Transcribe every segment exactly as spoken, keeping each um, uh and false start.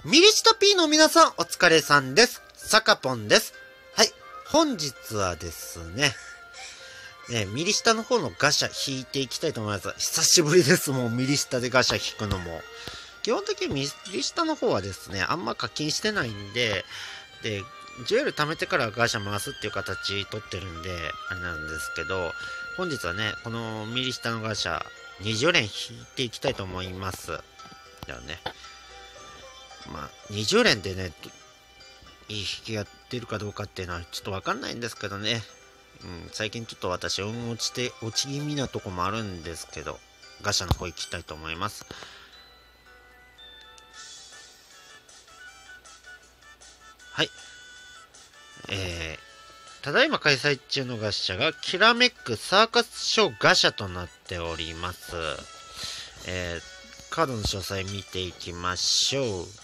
ミリシタ P の皆さん、お疲れさんです。サカポンです。はい、本日はですね、ね、ミリシタの方のガシャ引いていきたいと思います。久しぶりです。もうミリシタでガシャ引くのも。基本的にミリシタの方はですね、あんま課金してないんで、で、ジュエル貯めてからガシャ回すっていう形取ってるんで、あれなんですけど、本日はね、このミリシタのガシャ、にじゅう連引いていきたいと思います。じゃあね、まあ、にじゅう連でね、いい引きやってるかどうかっていうのはちょっとわかんないんですけどね。うん、最近ちょっと私、運落ちて、落ち気味なとこもあるんですけど、ガシャの方行きたいと思います。はい。えー、ただいま開催中のガシャが、きらめくサーカスショーガシャとなっております。えー、カードの詳細見ていきましょう。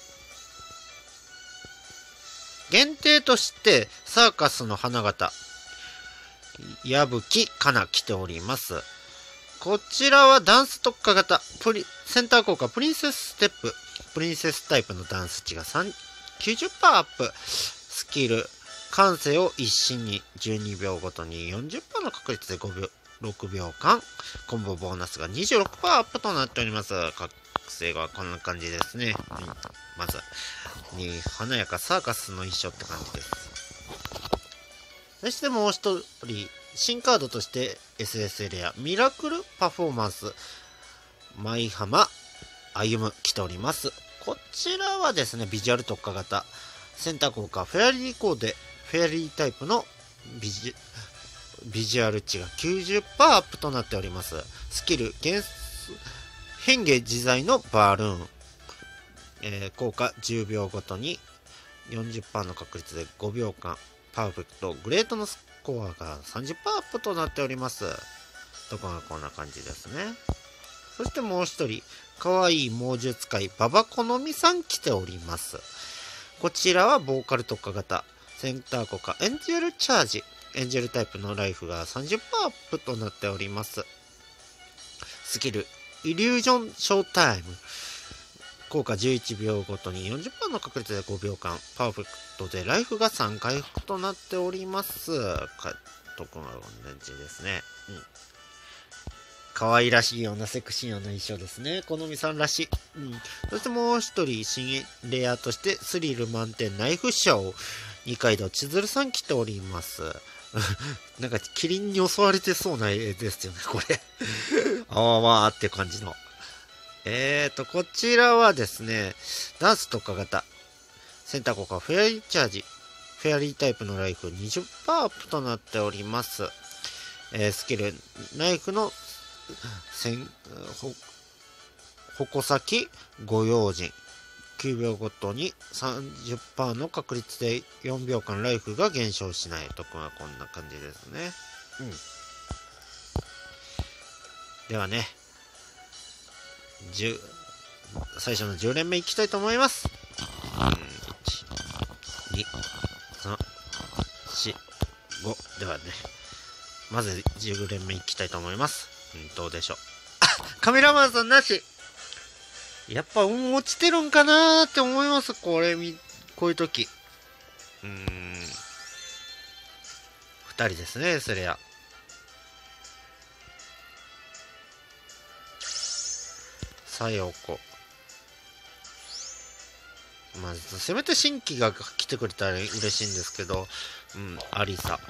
限定として、サーカスの花形、矢吹かな来ております。こちらはダンス特化型、プリセンター効果、プリンセスステップ、プリンセスタイプのダンス値がきゅうじゅっパーセントアップ、スキル、感性を一心にじゅうにびょうごとに よんじゅっパーセント の確率でごびょう、ろくびょうかん、コンボボーナスが にじゅうろくパーセント アップとなっております。覚醒がこんな感じですね。うん、まず、に華やかサーカスの衣装って感じです。そしてもう一人、新カードとして エスエス レアミラクルパフォーマンス舞浜歩む来ております。こちらはですね、ビジュアル特化型、センター効果フェアリーコーデ、フェアリータイプのビジュビジュアル値が きゅうじゅっパーセント アップとなっております。スキル変変化自在のバルーン、えー、効果じゅうびょうごとに よんじゅっパーセント の確率でごびょうかんパーフェクトグレートのスコアが さんじゅっパーセント アップとなっております。とこがこんな感じですね。そしてもう一人、かわいい猛獣使いババコノミさん来ております。こちらはボーカル特化型、センター効果エンジェルチャージ、エンジェルタイプのライフが さんじゅっパーセント アップとなっております。スキルイリュージョンショータイム、効果じゅういちびょうごとに よんじゅっパーセント の確率でごびょうかん、パーフェクトでライフがさん回復となっております。かとこがこんな感じですね。うん。可愛らしいようなセクシーような衣装ですね。好みさんらしい。うん。そしてもう一人、新レアとしてスリル満点ナイフショー、二階堂千鶴さん来ております。なんかキリンに襲われてそうな絵ですよね、これ。あわわーって感じの。えーと、こちらはですね、ダンス特化型、センター効果フェアリーチャージ、フェアリータイプのライフ にじゅっパーセント アップとなっております。えー、スキル、ナイフのほ矛先ご用心、きゅうびょうごとに さんじゅっパーセント の確率でよんびょうかんライフが減少しないとこがこんな感じですね。うん。ではね、最初のじゅう連目いきたいと思います。いち、に、さん、よん、ごではね、まずじゅう連目いきたいと思います。うん、どうでしょう。あ、カメラマンさんなし。やっぱ運落ちてるんかなーって思います。これみこういう時。うーん、ふたりですね、それや。さよこ、まずせめて新規が来てくれたら嬉しいんですけど、うん、アリサ、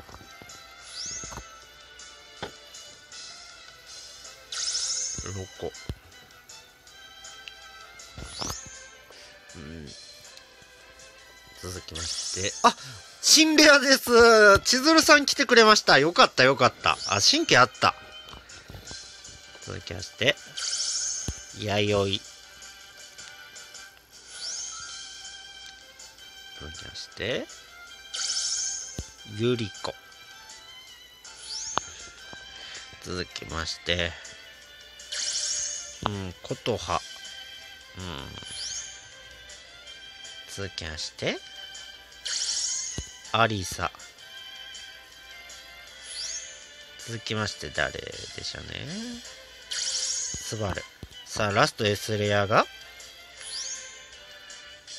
ロコ、うん、続きまして、あ、新レアです。千鶴さん来てくれました。よかったよかった。あ、新規あった。続きまして、弥生、続きまして、ゆりこ、続きまして、うん、ことは、うん、続きまして、アリサ、続きまして誰でしょうね。スバル。さあ、ラスト S レアが、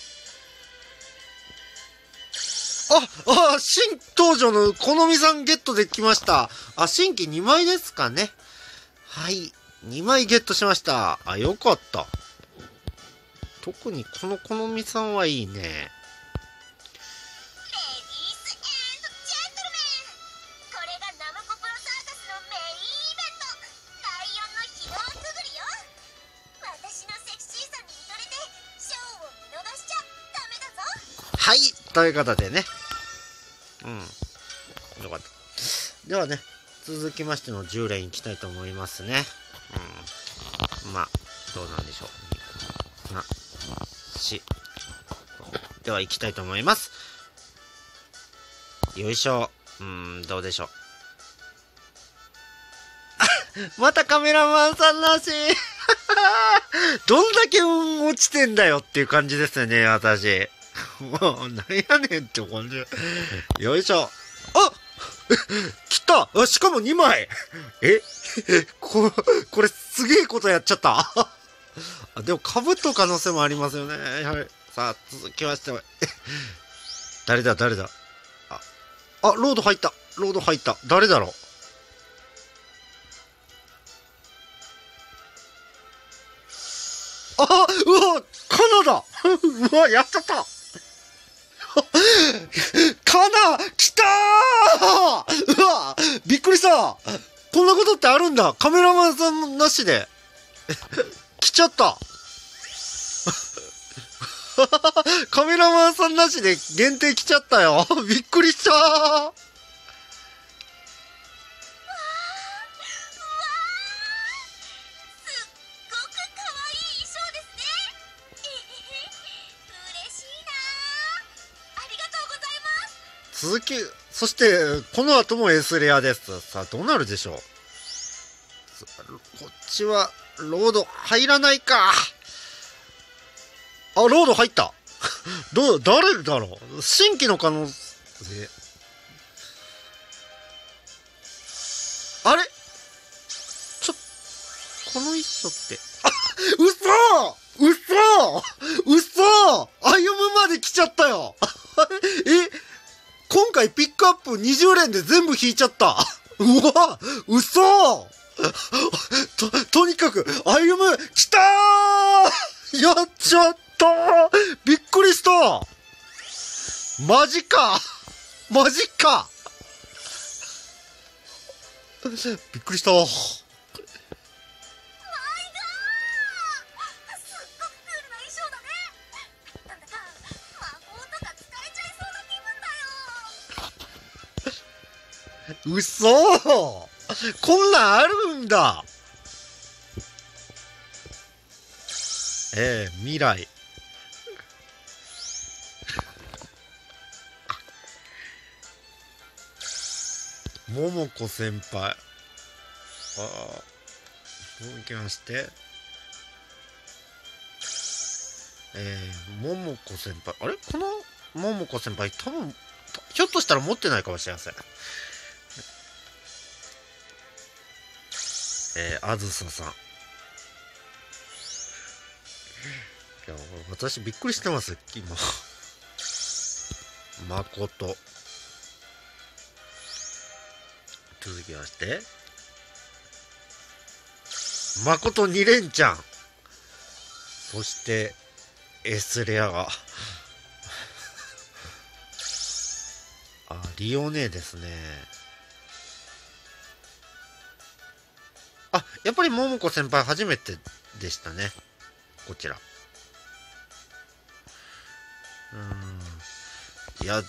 あ、あ、新登場のこのみさんゲットできました。あ、新規にまいですかね。はい。にまいゲットしました。あ、よかった。特にこのこのみさんはいいね。はい。ということでね。うん。よかった。ではね、続きましてのじゅう連いきたいと思いますね。うん。まあ、どうなんでしょう。な、し。では、いきたいと思います。よいしょ。うーん、どうでしょう。またカメラマンさんらしい。どんだけ運落ちてんだよっていう感じですよね、私。もう、なんやねんって感じ。よいしょ。あ来たあ、しかもにまいえこ、これすげえことやっちゃった。あ、でも被った可能性もありますよね。はい。さあ、続きましては。誰だ、誰だ。あ、あ、ロード入った。ロード入った。誰だろう。あ、うわ、カナダうわ、やっちゃったカナ来たーうわびっくりしたこんなことってあるんだカメラマンさんなしで来ちゃったカメラマンさんなしで限定来ちゃったよびっくりしたー続き、そして、この後も S レアです。さあ、どうなるでしょう。こっちは、ロード入らないか。あ、ロード入った。どう、誰だろう。新規の可能性。あれちょ、この一緒って。あ、嘘嘘嘘歩むまで来ちゃったよ。え今回ピックアップにじゅう連で全部引いちゃった。うわ嘘と、とにかく、歩む、来たーやっちゃったーびっくりしたマジかマジかびっくりしたうそこんなんあるんだええー、未来桃子先輩ああ続きましてえー、桃子先輩あれこの桃子先輩多分ひょっとしたら持ってないかもしれませんえー、あずささん。いや、私びっくりしてます、今。まこと。続きまして。まことに連ちゃん。そして、S レアが。あ、リオネですね。あ、やっぱり桃子先輩初めてでしたね。こちら。うーん。いや、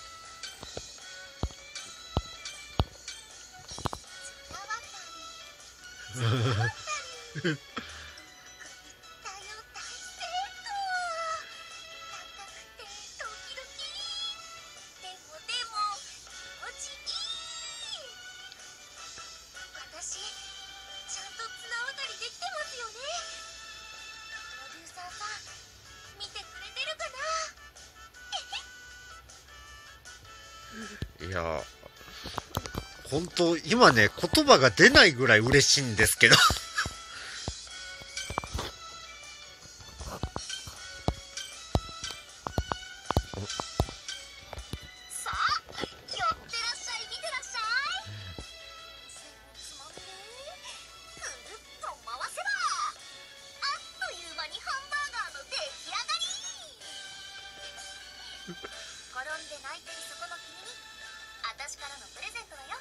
いや、本当今ね、言葉が出ないぐらい嬉しいんですけど。 さあ空いてるそこの君に私からのプレゼントだよ。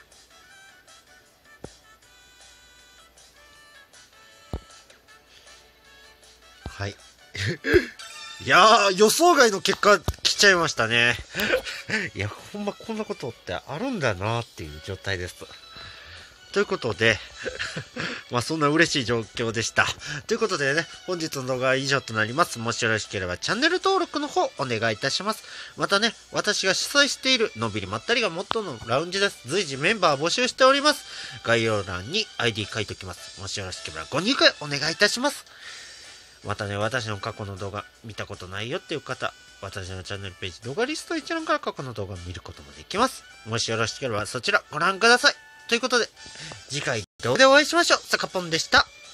はい。いやー、予想外の結果来ちゃいましたね。いや、ほんまこんなことってあるんだなっていう状態です。ということで、まあそんな嬉しい状況でした。ということでね、本日の動画は以上となります。もしよろしければチャンネル登録の方お願いいたします。またね、私が主催しているのんびりまったりがモットーのラウンジです。随時メンバー募集しております。概要欄に アイディー 書いておきます。もしよろしければご入会お願いいたします。またね、私の過去の動画見たことないよっていう方、私のチャンネルページ動画リスト一覧から過去の動画を見ることもできます。もしよろしければそちらご覧ください。ということで、次回動画でお会いしましょう。さかぽんでした。